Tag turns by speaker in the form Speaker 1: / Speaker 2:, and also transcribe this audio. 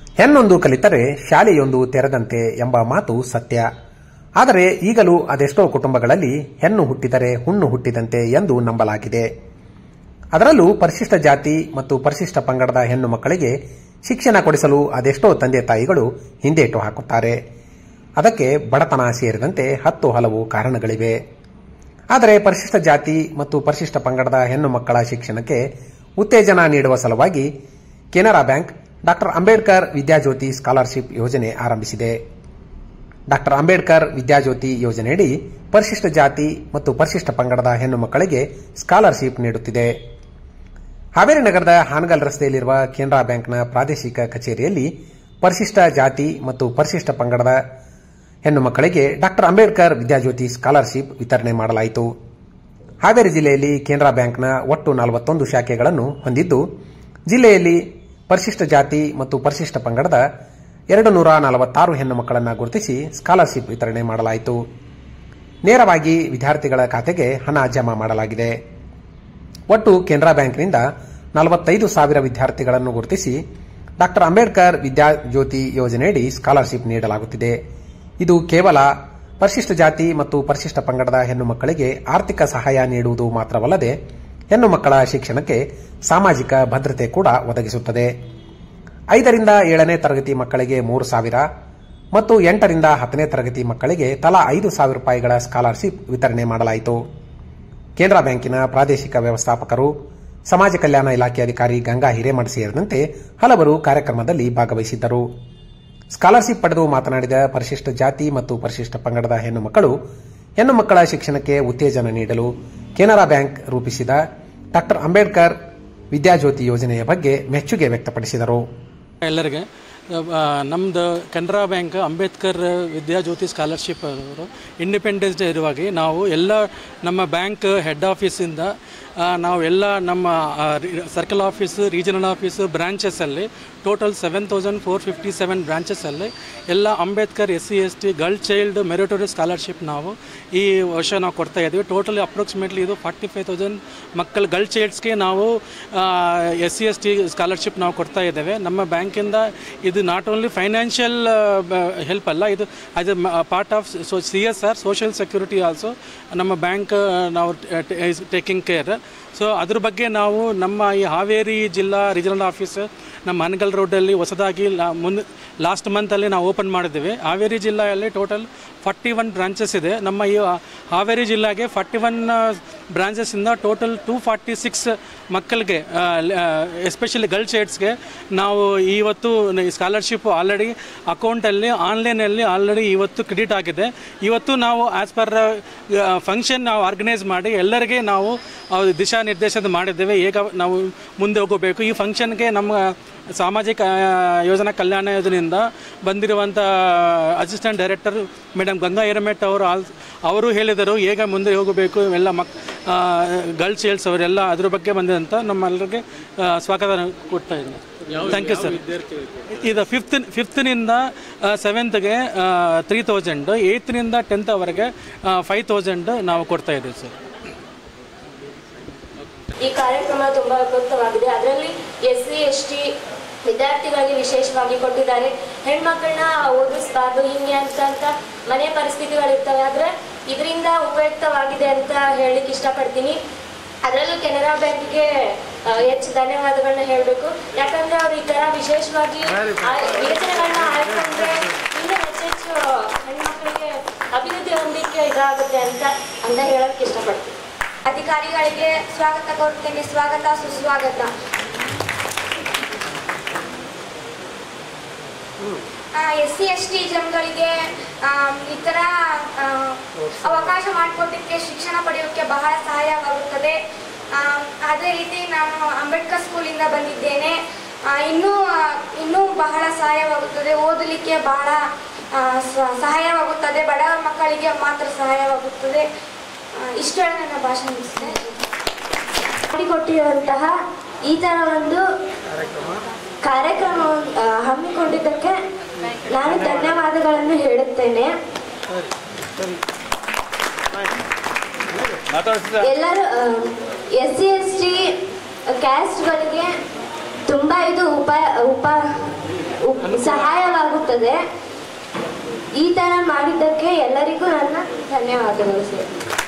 Speaker 1: ಹೆಣ್ಣೊಂದು ಕಲಿತರೆ ಶಾಲೆಯೊಂದು ತೆರೆದಂತೆ ಎಂಬ ಮಾತು ಸತ್ಯ. ಆದರೆ ಈಗಲೂ ಅದೆಷ್ಟೋ ಕುಟುಂಬಗಳಲ್ಲಿ ಹೆಣ್ಣು ಹುಟ್ಟಿದರೆ ಹುಣ್ಣು ಹುಟ್ಟಿದಂತೆ ಎಂದು ನಂಬಲಾಗಿದೆ. ಅದರಲ್ಲೂ ಪರಿಶಿಷ್ಟ ಜಾತಿ ಮತ್ತು ಪರಿಶಿಷ್ಟ ಪಂಗಡದ ಹೆಣ್ಣು ಮಕ್ಕಳಿಗೆ ಶಿಕ್ಷಣ ಕೊಡಿಸಲು ಅದೆಷ್ಟೋ ತಂದೆ ತಾಯಿಗಳು ಹಿಂದೇಟು ಹಾಕುತ್ತಾರೆ. ಅದಕ್ಕೆ ಬಡತನ ಸೇರಿದಂತೆ ಹಲವು ಕಾರಣಗಳಿವೆ. ಆದರೆ ಪರಿಶಿಷ್ಟ ಜಾತಿ ಮತ್ತು ಪರಿಶಿಷ್ಟ ಪಂಗಡದ ಹೆಣ್ಣು ಮಕ್ಕಳ ಶಿಕ್ಷಣಕ್ಕೆ ಉತ್ತೇಜನ ನೀಡುವ ಸಲುವಾಗಿ ಕೆನರಾ ಬ್ಯಾಂಕ್ ಡಾ ಅಂಬೇಡ್ಕರ್ ವಿದ್ಯಾಜ್ಯೋತಿ ಸ್ಕಾಲರ್ಶಿಪ್ ಯೋಜನೆ ಆರಂಭಿಸಿದೆ. ಡಾ ಅಂಬೇಡ್ಕರ್ ವಿದ್ಯಾಜ್ಯೋತಿ ಯೋಜನೆಯಡಿ ಪರಿಶಿಷ್ಟ ಜಾತಿ ಮತ್ತು ಪರಿಶಿಷ್ಟ ಪಂಗಡದ ಹೆಣ್ಣು ಮಕ್ಕಳಿಗೆ ಸ್ಕಾಲರ್ಶಿಪ್ ನೀಡುತ್ತಿದೆ. ಹಾವೇರಿ ನಗರದ ಹಾನಗಲ್ ರಸ್ತೆಯಲ್ಲಿರುವ ಕೆನರಾ ಬ್ಯಾಂಕ್ನ ಪ್ರಾದೇಶಿಕ ಕಚೇರಿಯಲ್ಲಿ ಪರಿಶಿಷ್ಟ ಜಾತಿ ಮತ್ತು ಪರಿಶಿಷ್ಟ ಪಂಗಡದ ಹೆಣ್ಣು ಮಕ್ಕಳಿಗೆ ಡಾ ಅಂಬೇಡ್ಕರ್ ವಿದ್ಯಾಜ್ಯೋತಿ ಸ್ಕಾಲರ್ಶಿಪ್ ವಿತರಣೆ ಮಾಡಲಾಯಿತು. ಹಾವೇರಿ ಜಿಲ್ಲೆಯಲ್ಲಿ ಕೆನರಾ ಬ್ಯಾಂಕ್ನ ಒಟ್ಟು 41 ಶಾಖೆಗಳನ್ನು ಹೊಂದಿದ್ದು, ಜಿಲ್ಲೆಯಲ್ಲಿ ಪರಿಶಿಷ್ಟ ಜಾತಿ ಮತ್ತು ಪರಿಶಿಷ್ಟ ಪಂಗಡದ 246 ಹೆಣ್ಣು ಮಕ್ಕಳನ್ನು ಗುರುತಿಸಿ ಸ್ಕಾಲರ್ಶಿಪ್ ವಿತರಣೆ ಮಾಡಲಾಯಿತು. ನೇರವಾಗಿ ವಿದ್ಯಾರ್ಥಿಗಳ ಖಾತೆಗೆ ಹಣ ಜಮಾ ಮಾಡಲಾಗಿದೆ. ಒಟ್ಟು ಕೆನರಾ ಬ್ಯಾಂಕ್ನಿಂದ 45,000 ವಿದ್ಯಾರ್ಥಿಗಳನ್ನು ಗುರುತಿಸಿ ಡಾ ಅಂಬೇಡ್ಕರ್ ವಿದ್ಯಾಜ್ಯೋತಿ ಯೋಜನೆಯಡಿ ಸ್ಕಾಲರ್ಶಿಪ್ ನೀಡಲಾಗುತ್ತಿದೆ. ಇದು ಕೇವಲ ಪರಿಶಿಷ್ಟ ಜಾತಿ ಮತ್ತು ಪರಿಶಿಷ್ಟ ಪಂಗಡದ ಹೆಣ್ಣು ಮಕ್ಕಳಿಗೆ ಆರ್ಥಿಕ ಸಹಾಯ ನೀಡುವುದು ಮಾತ್ರವಲ್ಲದೆ ಹೆಣ್ಣು ಮಕ್ಕಳ ಶಿಕ್ಷಣಕ್ಕೆ ಸಾಮಾಜಿಕ ಭದ್ರತೆ ಕೂಡ ಒದಗಿಸುತ್ತದೆ. 5ರಿಂದ 7ನೇ ತರಗತಿ ಮಕ್ಕಳಿಗೆ 3,000 ಮತ್ತು 8ರಿಂದ 10ನೇ ತರಗತಿ ಮಕ್ಕಳಿಗೆ ತಲಾ 5,000 ರೂಪಾಯಿಗಳ ಸ್ಕಾಲರ್ಶಿಪ್ ವಿತರಣೆ ಮಾಡಲಾಯಿತು. ಕೆನರಾ ಬ್ಯಾಂಕಿನ ಪ್ರಾದೇಶಿಕ ವ್ಯವಸ್ಥಾಪಕರು, ಸಮಾಜ ಕಲ್ಯಾಣ ಇಲಾಖೆ ಅಧಿಕಾರಿ ಗಂಗಾ ಹಿರೇಮಠ ಸೇರಿದಂತೆ ಹಲವರು ಕಾರ್ಯಕ್ರಮದಲ್ಲಿ ಭಾಗವಹಿಸಿದ್ದರು. ಸ್ಕಾಲರ್ಶಿಪ್ ಪಡೆದು ಮಾತನಾಡಿದ ಪರಿಶಿಷ್ಟ ಜಾತಿ ಮತ್ತು ಪರಿಶಿಷ್ಟ ಪಂಗಡದ ಹೆಣ್ಣು ಮಕ್ಕಳು, ಹೆಣ್ಣು ಮಕ್ಕಳ ಶಿಕ್ಷಣಕ್ಕೆ ಉತ್ತೇಜನ ನೀಡಲು ಕೆನರಾ ಬ್ಯಾಂಕ್ ರೂಪಿಸಿದ ಡಾ ಅಂಬೇಡ್ಕರ್ ವಿದ್ಯಾಜ್ಯೋತಿ ಯೋಜನೆಯ ಬಗ್ಗೆ ಮೆಚ್ಚುಗೆ ವ್ಯಕ್ತಪಡಿಸಿದರು.
Speaker 2: ಎಲ್ಲರಿಗೆ ನಮ್ಮದು ಕೆನರಾ ಬ್ಯಾಂಕ್ ಅಂಬೇಡ್ಕರ್ ವಿದ್ಯಾಜ್ಯೋತಿ ಸ್ಕಾಲರ್ಶಿಪ್ ಅವರು ಇಂಡಿಪೆಂಡೆನ್ಸ್ ಡೇ ಇರುವಾಗಿ ನಾವು ಎಲ್ಲ ನಮ್ಮ ಬ್ಯಾಂಕ್ ಹೆಡ್ ಆಫೀಸಿಂದ ನಾವು ಎಲ್ಲ ನಮ್ಮ ಸರ್ಕಲ್ ಆಫೀಸು, ರೀಜನಲ್ ಆಫೀಸು, ಬ್ರಾಂಚಸ್ಸಲ್ಲಿ ಟೋಟಲ್ 7,457 ಬ್ರಾಂಚಸ್ಸಲ್ಲಿ ಎಲ್ಲ Ambedkar SC ST girl child meritorious scholarship ನಾವು ಈ ವರ್ಷ ನಾವು ಕೊಡ್ತಾ ಇದ್ದೀವಿ. ಟೋಟಲಿ ಅಪ್ರಾಕ್ಸಿಮೇಟ್ಲಿ ಇದು 45,000 ಮಕ್ಕಳು ಗರ್ಲ್ ಚೈಲ್ಡ್ಸ್ಗೆ ನಾವು SC ST ಸ್ಕಾಲರ್ಶಿಪ್ ನಾವು ಕೊಡ್ತಾ ಇದ್ದೇವೆ. ನಮ್ಮ ಬ್ಯಾಂಕಿಂದ ಇದು ನಾಟ್ ಓನ್ಲಿ ಫೈನಾನ್ಷಿಯಲ್ ಹೆಲ್ಪ್ ಅಲ್ಲ, ಇದು as a part of CSR social security also ನಮ್ಮ ಬ್ಯಾಂಕ್ ನಾವು ಟೇಕಿಂಗ್ ಕೇರ್. ಸೊ ಅದ್ರ ಬಗ್ಗೆ ನಾವು ನಮ್ಮ ಈ ಹಾವೇರಿ ಜಿಲ್ಲಾ ರೀಜನಲ್ ಆಫೀಸ್ ನಮ್ಮ ಹಾನಗಲ್ ರೋಡಲ್ಲಿ ಹೊಸದಾಗಿ ಲಾಸ್ಟ್ ಮಂತಲ್ಲಿ ನಾವು ಓಪನ್ ಮಾಡಿದ್ದೀವಿ. ಹಾವೇರಿ ಜಿಲ್ಲೆಯಲ್ಲಿ ಟೋಟಲ್ 41 ಬ್ರಾಂಚಸ್ ಇದೆ. ನಮ್ಮ ಈ ಹಾವೇರಿ ಜಿಲ್ಲೆಗೆ 41 ಬ್ರಾಂಚಸ್ಸಿಂದ ಟೋಟಲ್ 246 ಮಕ್ಕಳಿಗೆ ಎಸ್ಪೆಷಲಿ ಗರ್ಲ್ ಚೈಲ್ಡ್ಸ್ಗೆ ನಾವು ಇವತ್ತು ಸ್ಕಾಲರ್ಶಿಪ್ ಆಲ್ರೆಡಿ ಅಕೌಂಟಲ್ಲಿ ಆನ್ಲೈನಲ್ಲಿ ಆಲ್ರೆಡಿ ಇವತ್ತು ಕ್ರೆಡಿಟ್ ಆಗಿದೆ. ಇವತ್ತು ನಾವು ಆ್ಯಸ್ ಪರ್ ಫಂಕ್ಷನ್ ನಾವು ಆರ್ಗನೈಸ್ ಮಾಡಿ ಎಲ್ಲರಿಗೆ ನಾವು ದಿಶಾ ನಿರ್ದೇಶನ ಮಾಡಿದ್ದೇವೆ, ಹೇಗೆ ನಾವು ಮುಂದೆ ಹೋಗಬೇಕು. ಈ ಫಂಕ್ಷನ್ಗೆ ನಮ್ಮ ಸಾಮಾಜಿಕ ಯೋಜನಾ ಕಲ್ಯಾಣ ಯೋಜನೆಯಿಂದ ಬಂದಿರುವಂಥ assistant director madam Ganga Hiremath ಅವರು ಹೇಳಿದರು ಹೇಗೆ ಮುಂದೆ ಹೋಗಬೇಕು ಎಲ್ಲ ಗರ್ಲ್ ಚೈಲ್ಡ್ಸ್ ಅವರೆಲ್ಲ ಅದ್ರ ಬಗ್ಗೆ ಬಂದಿದಂತ ನಮ್ಮೆಲ್ಲರಿಗೆ ಸ್ವಾಗತ ಕೊಡ್ತಾ ಇದ್ದೀನಿ. Thank you sir. ಇದು 5th ನಿಂದ 7th 3,000, 8th ನಿಂದ 10th ವರೆಗೆ 5,000 ನಾವು ಕೊಡ್ತಾ ಇದ್ದೀವಿ ಸರ್.
Speaker 3: ಈ ಕಾರ್ಯಕ್ರಮ ತುಂಬಾ ಉಪಯುಕ್ತವಾಗಿದೆ. ಅದರಲ್ಲಿ SC ST ವಿದ್ಯಾರ್ಥಿಗಳಿಗೆ ವಿಶೇಷವಾಗಿ ಕೊಟ್ಟಿದ್ದಾರೆ. ಹೆಣ್ಮಕ್ಳನ್ನ ಓದಿಸಬಾರ್ದು ಹಿಂಗೆ ಅಂತ ಮನೆ ಪರಿಸ್ಥಿತಿಗಳಿರ್ತವೆ, ಆದರೆ ಇದರಿಂದ ಉಪಯುಕ್ತವಾಗಿದೆ ಅಂತ ಹೇಳಲಿಕ್ಕೆ ಇಷ್ಟಪಡ್ತೀನಿ. ಅದರಲ್ಲೂ ಕೆನರಾ ಬ್ಯಾಂಕಿಗೆ ಹೆಚ್ಚು ಧನ್ಯವಾದಗಳನ್ನ ಹೇಳಬೇಕು. ಯಾಕಂದ್ರೆ ಅವ್ರು ಈ ತರ ವಿಶೇಷವಾಗಿ ಯೋಜನೆಗಳನ್ನ ಆಯ್ಕೊಂಡ್ರೆ ಇನ್ನೂ ಹೆಚ್ಚೆಚ್ಚು ಹೆಣ್ಮಕ್ಳಿಗೆ ಅಭಿವೃದ್ಧಿ ಹೊಂದಲಿಕ್ಕೆ ಇದಾಗುತ್ತೆ ಅಂತ ಹೇಳಕ್ಕೆ ಇಷ್ಟಪಡ್ತೀನಿ.
Speaker 4: ಅಧಿಕಾರಿಗಳಿಗೆ ಸ್ವಾಗತ ಕೋರ್ತೇನೆ. ಸ್ವಾಗತ ಸುಸ್ವಾಗತ. SC ST ಜನಗಳಿಗೆ ಈ ಥರ ಅವಕಾಶ ಮಾಡಿಕೊಟ್ಟಿದ್ದಕ್ಕೆ ಶಿಕ್ಷಣ ಪಡೆಯೋಕ್ಕೆ ಬಹಳ ಸಹಾಯವಾಗುತ್ತದೆ. ಅದೇ ರೀತಿ ನಾನು ಅಂಬೇಡ್ಕರ್ ಸ್ಕೂಲಿಂದ ಬಂದಿದ್ದೇನೆ. ಇನ್ನೂ ಬಹಳ ಸಹಾಯವಾಗುತ್ತದೆ, ಓದಲಿಕ್ಕೆ ಬಹಳ ಸಹಾಯವಾಗುತ್ತದೆ. ಬಡ ಮಕ್ಕಳಿಗೆ ಮಾತ್ರ ಸಹಾಯವಾಗುತ್ತದೆ. ಇಷ್ಟು ನನ್ನ ಭಾಷಣ ಮಾಡಿಕೊಟ್ಟಿರುವಂತಹ ಈ ಥರ ಒಂದು ಕಾರ್ಯಕ್ರಮ ಹಮ್ಮಿಕೊಂಡಿದ್ದಕ್ಕೆ ನಾನು ಧನ್ಯವಾದಗಳನ್ನು ಹೇಳುತ್ತೇನೆ. ಎಲ್ಲರೂ SC ST ಕ್ಯಾಸ್ಟ್ಗಳಿಗೆ ತುಂಬ ಇದು ಸಹಾಯವಾಗುತ್ತದೆ. ಈ ಥರ ಮಾಡಿದ್ದಕ್ಕೆ ಎಲ್ಲರಿಗೂ ನನ್ನ ಧನ್ಯವಾದಗಳು ಸರ್.